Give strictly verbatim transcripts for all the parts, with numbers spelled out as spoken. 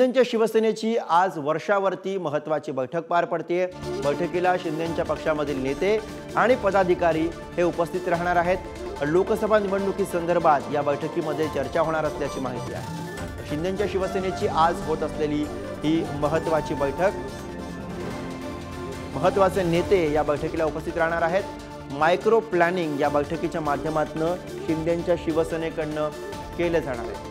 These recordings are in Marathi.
शिंदेंच्या शिवसेनेची आज वर्षावरती महत्त्वाची बैठक पार पडते। बैठकीला शिंदेंच्या पक्षामधील नेते आणि पदाधिकारी हे उपस्थित राहणार आहेत। लोकसभा निवडणुकीसंदर्भात या बैठकीमध्ये चर्चा होणार असल्याची माहिती आहे। शिंदेंच्या शिवसेनेची आज होत असलेली ही महत्त्वाची बैठक, महत्त्वाचे नेते या बैठकीला उपस्थित राहणार आहेत। मायक्रो प्लॅनिंग या बैठकीच्या माध्यमातून शिंदेंच्या शिवसेनेकडून केले जाणार आहे।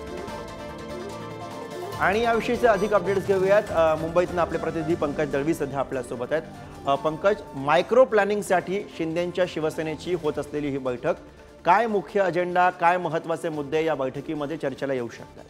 आणि याविषयीचे अधिक अपडेट्स घेऊयात। मुंबईतून आपले प्रतिनिधी पंकज दळवी सध्या आपल्या सोबत आहेत। पंकज, मायक्रो प्लॅनिंगसाठी शिंदेंच्या शिवसेनेची होत असलेली ही बैठक, काय मुख्य अजेंडा, काय महत्त्वाचे मुद्दे या बैठकीमध्ये चर्चेला येऊ शकतात?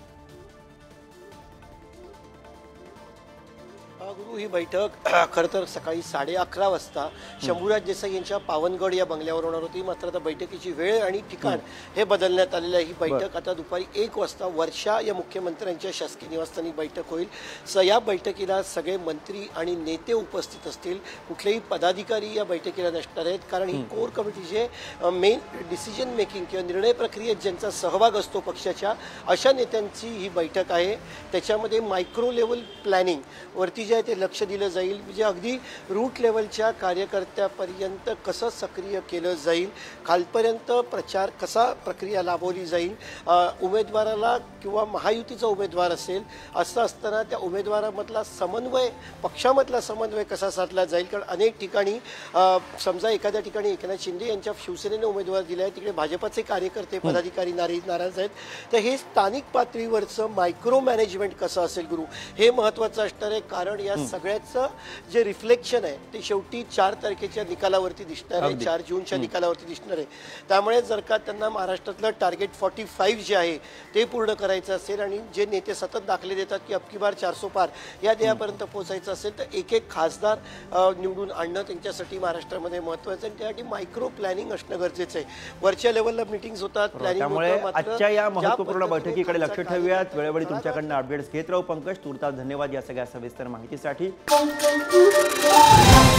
गुरु, ही बैठक खरं तर सकाळी साडे अकरा वाजता शंभूराज देसाई यांच्या पावनगड या बंगल्यावर होणार होती। मात्र आता बैठकीची वेळ आणि ठिकाण हे बदलण्यात आलेलं आहे। ही बैठक आता दुपारी एक वाजता वर्षा या मुख्यमंत्र्यांच्या शासकीय निवासस्थानी बैठक होईल। स या बैठकीला सगळे मंत्री आणि नेते उपस्थित असतील, कुठलेही पदाधिकारी या बैठकीला नसणार आहेत, कारण ही कोर कमिटी जे मेन डिसिजन मेकिंग किंवा निर्णय प्रक्रियेत ज्यांचा सहभाग असतो पक्षाच्या, अशा नेत्यांची ही बैठक आहे। त्याच्यामध्ये मायक्रो लेवल प्लॅनिंग वरती जे ते लक्ष दिलं जाईल, म्हणजे अगदी रूट लेवलच्या कार्यकर्त्यापर्यंत कसं सक्रिय केलं जाईल, खालपर्यंत प्रचार कसा प्रक्रिया राबवली जाईल, उमेदवाराला किंवा महायुतीचा उमेदवार असेल असं असताना त्या उमेदवारामधला समन्वय, पक्षामधला समन्वय कसा साधला जाईल। कारण अनेक ठिकाणी समजा एखाद्या ठिकाणी एकनाथ शिंदे यांच्या शिवसेनेने उमेदवार दिला आहे, तिकडे भाजपचे कार्यकर्ते पदाधिकारी नाराज नाराज आहेत, तर हे स्थानिक पातळीवरचं मायक्रो मॅनेजमेंट कसं असेल गुरु, हे महत्त्वाचं असणार आहे। कारण या सगळ्याचं जे रिफ्लेक्शन आहे ते शेवटी चार तारखेच्या निकालावरती दिसणार आहे, चार जूनच्या निकालावरती दिसणार आहे। त्यामुळे जर का त्यांना महाराष्ट्रातलं टार्गेट फोर्टी फाईव्ह जे आहे ते पूर्ण करायचं असेल आणि जे नेते सतत दाखले देतात की अबकी बार चारसो पार या ध्येयापर्यंत पोहोचायचं असेल, तर एक एक खासदार निवडून आणणं त्यांच्यासाठी महाराष्ट्रामध्ये महत्त्वाचं आहे। त्यासाठी मायक्रो प्लॅनिंग असणं गरजेचं आहे। वरच्या लेवलला मीटिंग्स होतात, प्लॅनिंग होतं। आजच्या या महत्त्वपूर्ण बैठकीकडे लक्ष ठेवूयात। वेळोवेळी तुमच्याकडून अपडेट्स घेत राहू पंकज। तुर्तास धन्यवाद या सगळ्या सविस्तर माहितीसाठी।